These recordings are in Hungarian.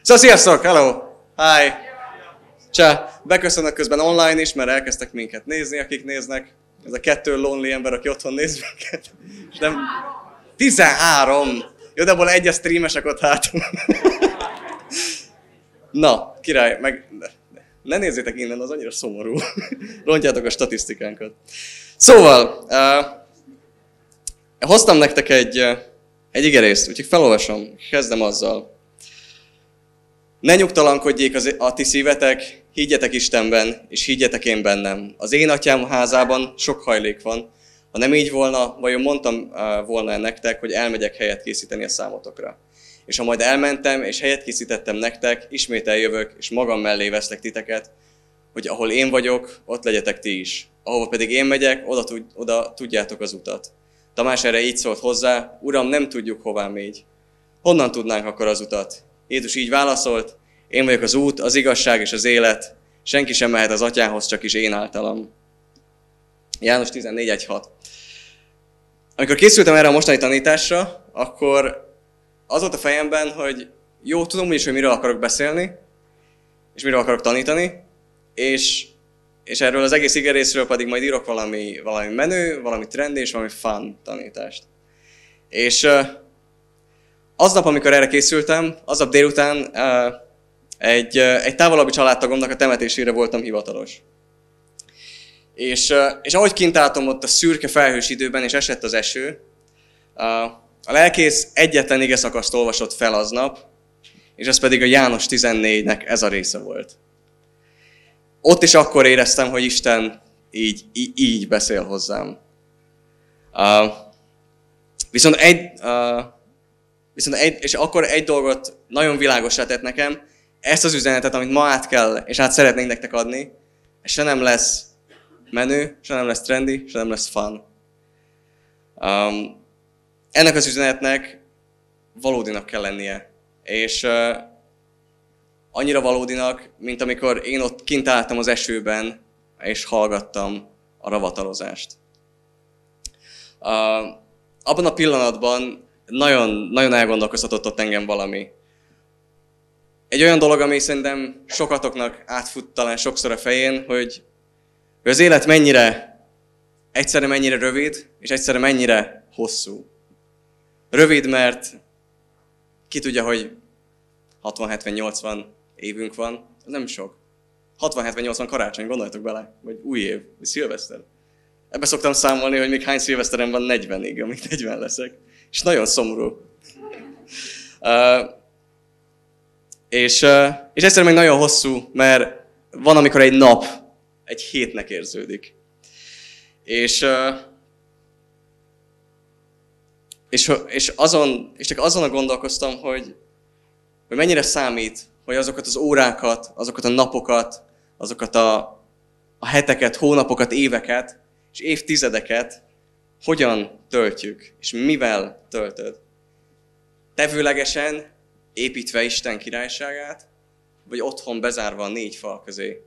Szóval sziasztok, hello, hi, csá. Beköszönök közben online is, mert elkezdtek minket nézni, akik néznek. Ez a 2 lonely ember, aki otthon néz minket. És nem... 13! Jó, de abból egy a streamesek ott hátul. Na, király, meg... Ne nézzétek innen, az annyira szomorú. Rontjátok a statisztikánkat. Szóval, hoztam nektek egy igerészt, úgyhogy felolvasom, kezdem azzal. Ne nyugtalankodjék a ti szívetek, higgyetek Istenben, és higgyetek én bennem. Az én atyám házában sok hajlék van. Ha nem így volna, vajon mondtam volna nektek, hogy elmegyek helyet készíteni a számotokra. És ha majd elmentem, és helyet készítettem nektek, ismét eljövök, és magam mellé veszlek titeket, hogy ahol én vagyok, ott legyetek ti is. Ahova pedig én megyek, oda tudjátok az utat. Tamás erre így szólt hozzá, Uram, nem tudjuk, hová megy. Honnan tudnánk akkor az utat? Jézus így válaszolt, én vagyok az út, az igazság és az élet, senki sem mehet az atyához, csak is én általam. János 14:1-6. Amikor készültem erre a mostani tanításra, akkor az volt a fejemben, hogy jó, tudom úgyis, hogy miről akarok beszélni, és miről akarok tanítani, és erről az egész igerészről pedig majd írok valami menő, valami trendi és valami fun tanítást. És aznap, amikor erre készültem, aznap délután egy távolabbi családtagomnak a temetésére voltam hivatalos. És ahogy kint álltam ott a szürke felhős időben, és esett az eső, a lelkész egyetlen igeszakaszt olvasott fel aznap, és ez pedig a János 14-nek ez a része volt. Ott is akkor éreztem, hogy Isten így beszél hozzám. És akkor egy dolgot nagyon világossá tett nekem, ezt az üzenetet, amit ma át kell, és át szeretnénk nektek adni, és se nem lesz menő, se nem lesz trendy, se nem lesz fun. Ennek az üzenetnek valódinak kell lennie. És annyira valódinak, mint amikor én ott kint álltam az esőben, és hallgattam a ravatalozást. Abban a pillanatban nagyon, nagyon elgondolkoztatott ott engem valami. Egy olyan dolog, ami szerintem sokatoknak átfut talán sokszor a fején, hogy az élet egyszerre mennyire rövid, és egyszerre mennyire hosszú. Rövid, mert ki tudja, hogy 60-70-80 évünk van, az nem sok. 60-70-80 karácsony, gondoljatok bele, vagy új év, vagy szilveszter. Ebbe szoktam számolni, hogy még hány szilveszterem van 40-ig, amíg 40 leszek. És nagyon szomorú. És egyszerűen meg nagyon hosszú, mert van, amikor egy nap egy hétnek érződik. És csak azon gondolkoztam, hogy mennyire számít, hogy azokat az órákat, azokat a napokat, azokat a heteket, hónapokat, éveket és évtizedeket hogyan töltjük, és mivel töltöd. Tevőlegesen, építve Isten királyságát, vagy otthon bezárva a 4 fal közé.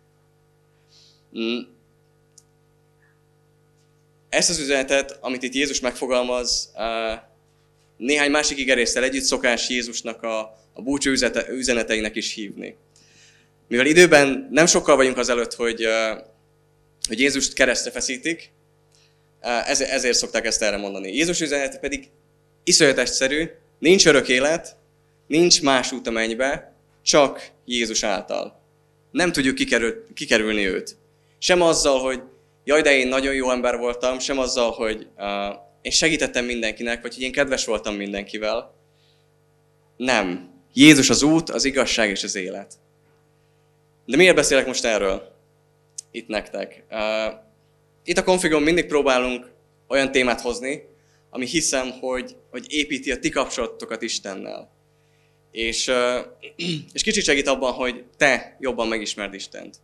Ezt az üzenetet, amit itt Jézus megfogalmaz, néhány másik igerésszel együtt szokás Jézusnak a búcsú üzeneteinek is hívni. Mivel időben nem sokkal vagyunk azelőtt, hogy Jézust keresztre feszítik, ezért szokták ezt erre mondani. Jézus üzenete pedig iszonyat egyszerű, nincs örök élet, nincs más út a mennybe, csak Jézus által. Nem tudjuk kikerülni őt. Sem azzal, hogy jaj, de én nagyon jó ember voltam, sem azzal, hogy én segítettem mindenkinek, vagy hogy én kedves voltam mindenkivel. Nem. Jézus az út, az igazság és az élet. De miért beszélek most erről? Itt nektek. Itt a Configon mindig próbálunk olyan témát hozni, ami hiszem, hogy építi a ti kapcsolatokat Istennel. És kicsit segít abban, hogy te jobban megismerd Istent.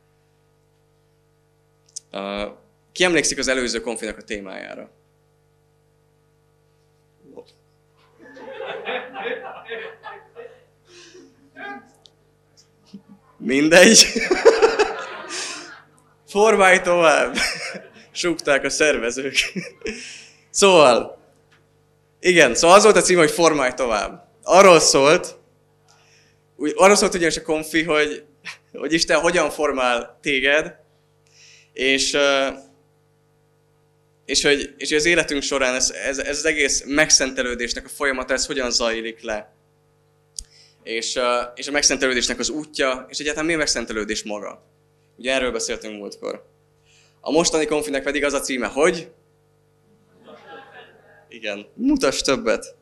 Ki emlékszik az előző konfinak a témájára? Mindegy. Formálj tovább. Súgták a szervezők. Szóval, igen, az volt a cím, hogy formálj tovább. Arról szólt, arról szólt ugyanis a konfi, hogy Isten hogyan formál téged, és hogy az életünk során ez az egész megszentelődésnek a folyamata, ez hogyan zajlik le. És a megszentelődésnek az útja, és egyáltalán mi a megszentelődés maga. Ugye erről beszéltünk múltkor. A mostani konfinek pedig az a címe, hogy? Igen, mutass többet.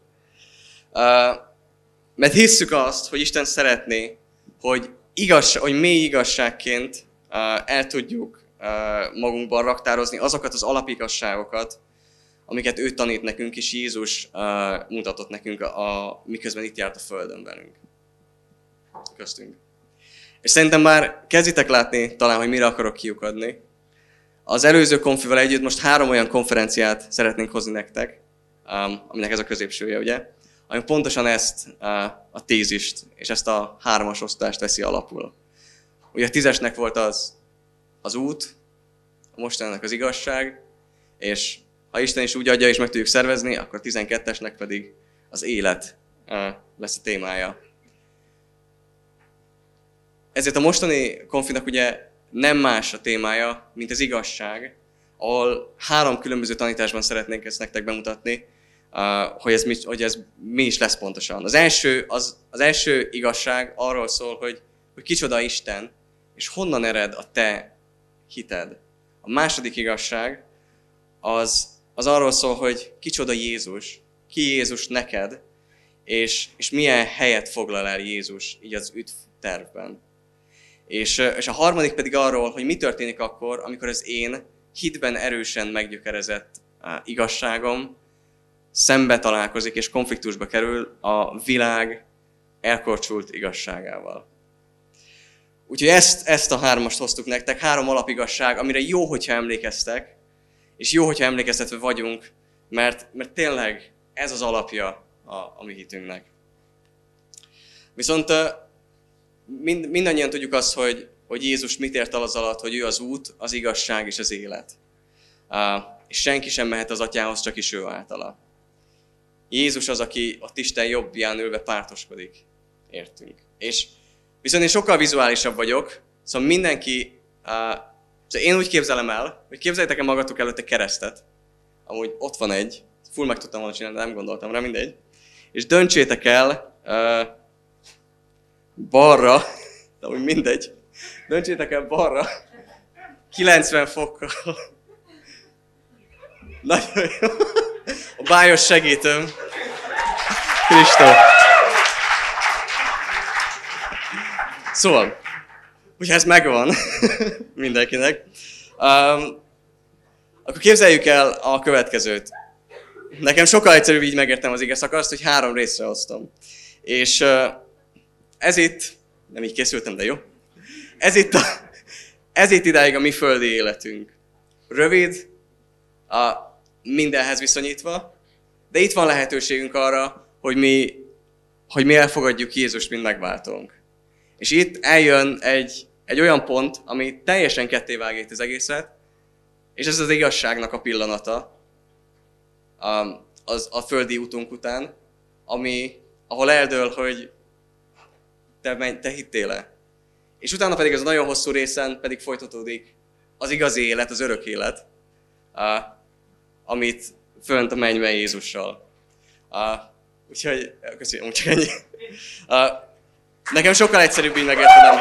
Mert hisszük azt, hogy Isten szeretné, hogy mély igazságként el tudjuk magunkban raktározni azokat az alapigazságokat, amiket ő tanít nekünk, és Jézus mutatott nekünk, miközben itt járt a Földön velünk. Köztünk. És szerintem már kezditek látni talán, hogy mire akarok kiukadni. Az előző konfival együtt most 3 olyan konferenciát szeretnénk hozni nektek, aminek ez a középsője, ugye? Ami pontosan ezt a tézist és ezt a 3-as osztást veszi alapul. Ugye a 10-esnek volt az út, a mostanának az igazság, és ha Isten is úgy adja és meg tudjuk szervezni, akkor 12-esnek pedig az élet lesz a témája. Ezért a mostani konfinak ugye nem más a témája, mint az igazság, ahol 3 különböző tanításban szeretnénk ezt nektek bemutatni, hogy ez mi is lesz pontosan. Az első igazság arról szól, hogy kicsoda Isten, és honnan ered a te hited. A második igazság az arról szól, hogy kicsoda Jézus, ki Jézus neked, és milyen helyet foglal el Jézus így az üdvtervben. És a harmadik pedig arról, hogy mi történik akkor, amikor az én hitben erősen meggyökerezett igazságom szembe találkozik és konfliktusba kerül a világ elkorcsult igazságával. Úgyhogy ezt a 3-ast hoztuk nektek, 3 alapigazság, amire jó, hogyha emlékeztek, és jó, hogyha emlékeztetve vagyunk, mert tényleg ez az alapja a mi hitünknek. Viszont mindannyian tudjuk azt, hogy Jézus mit ért el az alatt, hogy ő az út, az igazság és az élet. És senki sem mehet az Atyához, csak is ő általa. Jézus az, aki ott Isten jobbján ülve pártoskodik, értünk. És viszont én sokkal vizuálisabb vagyok, szóval mindenki, én úgy képzelem el, hogy képzeljétek el magatok előtt egy keresztet, amúgy ott van egy, full meg tudtam volna csinálni, de nem gondoltam rá, mindegy, és döntsétek el balra, de úgy mindegy, döntsétek el balra, 90 fokkal. Nagyon jó. A bájos segítőm, Kristó. Szóval, hogyha ez megvan mindenkinek, akkor képzeljük el a következőt. Nekem sokkal egyszerűbb így megértem az ige szakaszt, hogy 3 részre hoztam. És ez itt, nem így készültem, de jó. Ez itt idáig a mi földi életünk. Rövid, mindenhez viszonyítva, de itt van lehetőségünk arra, hogy mi elfogadjuk Jézust, mint megváltónk. És itt eljön egy olyan pont, ami teljesen kettévágja az egészet, és ez az igazságnak a pillanata a földi útunk után, ahol eldől, hogy te hittél-e. És utána pedig ez a nagyon hosszú részen pedig folytatódik az igazi élet, az örök élet, amit fönt a mennyben Jézussal. Úgyhogy, köszönöm, csak ennyi. Nekem sokkal egyszerűbb így megértenem.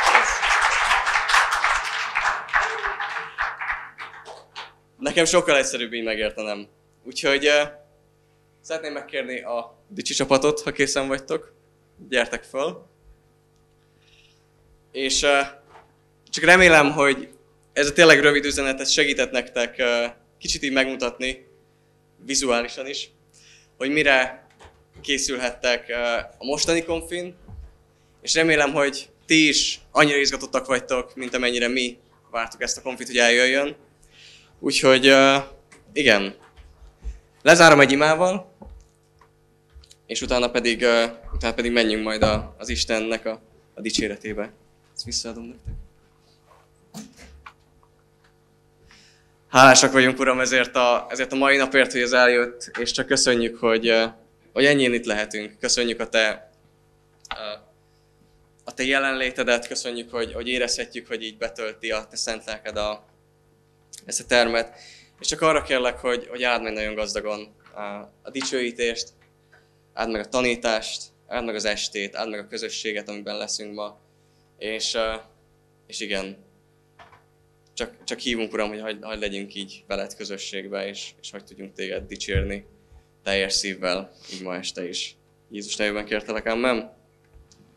Nekem sokkal egyszerűbb így megértenem. Úgyhogy szeretném megkérni a Dicsi csapatot, ha készen vagytok. Gyertek föl. És csak remélem, hogy ez a tényleg rövid üzenet, ez segített nektek kicsit így megmutatni, vizuálisan is, hogy mire készülhettek a mostani konfin, és remélem, hogy ti is annyira izgatottak vagytok, mint amennyire mi vártuk ezt a konfit, hogy eljöjjön. Úgyhogy igen, lezárom egy imával, és utána pedig menjünk majd az Istennek a dicséretébe. Ezt visszaadom nektek. Hálásak vagyunk, Uram, ezért a mai napért, hogy ez eljött, és csak köszönjük, hogy ennyien itt lehetünk. Köszönjük a Te te jelenlétedet, köszönjük, hogy érezhetjük, hogy így betölti a te szent lelked ezt a termet. És csak arra kérlek, hogy áld meg nagyon gazdagon a dicsőítést, áld meg a tanítást, áld meg az estét, áld meg a közösséget, amiben leszünk ma. És igen, csak hívunk, Uram, hogy hadd legyünk így veled közösségbe, és hogy tudjunk téged dicsérni teljes szívvel, így ma este is. Jézus nevében kértelek, amen.